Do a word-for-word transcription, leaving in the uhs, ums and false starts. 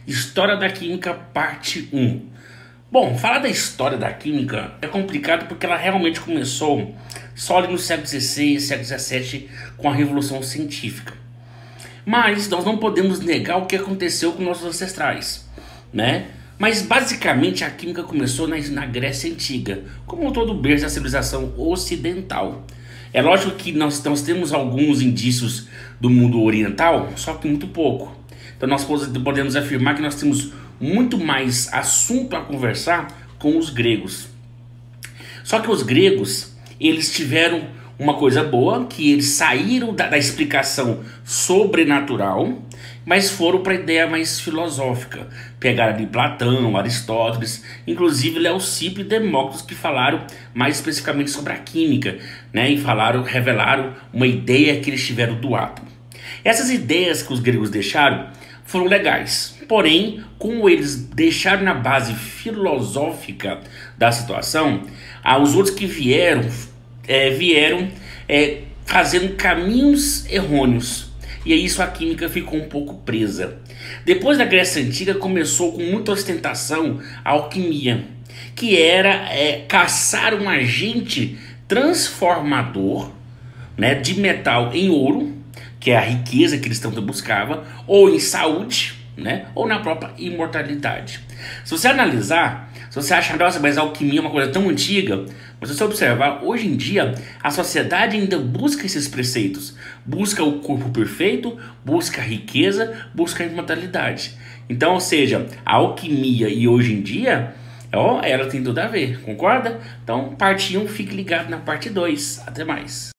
História da Química, parte um. Bom, falar da história da química é complicado porque ela realmente começou só ali no século dezesseis, século dezessete, com a Revolução Científica. Mas nós não podemos negar o que aconteceu com nossos ancestrais, né? Mas basicamente a química começou na, na Grécia Antiga, como todo o berço da civilização ocidental. É lógico que nós, nós temos alguns indícios do mundo oriental, só que muito pouco. Então nós podemos afirmar que nós temos muito mais assunto a conversar com os gregos. Só que os gregos, eles tiveram uma coisa boa, que eles saíram da, da explicação sobrenatural, mas foram para a ideia mais filosófica. Pegaram ali Platão, Aristóteles, inclusive Leucipo e Demócritos, que falaram mais especificamente sobre a química, né? E falaram, revelaram uma ideia que eles tiveram do átomo. Essas ideias que os gregos deixaram foram legais, porém, como eles deixaram na base filosófica da situação, ah, os outros que vieram, é, vieram é, fazendo caminhos errôneos. E aí isso a química ficou um pouco presa. Depois da Grécia Antiga começou com muita ostentação a alquimia, que era é, caçar um agente transformador, né, de metal em ouro, que é a riqueza que eles tanto buscavam, ou em saúde, né, ou na própria imortalidade. Se você analisar, se você achar, nossa, mas a alquimia é uma coisa tão antiga, mas se você observar, hoje em dia, a sociedade ainda busca esses preceitos. Busca o corpo perfeito, busca a riqueza, busca a imortalidade. Então, ou seja, a alquimia e hoje em dia, ó, ela tem tudo a ver, concorda? Então, parte um, fique ligado na parte dois. Até mais.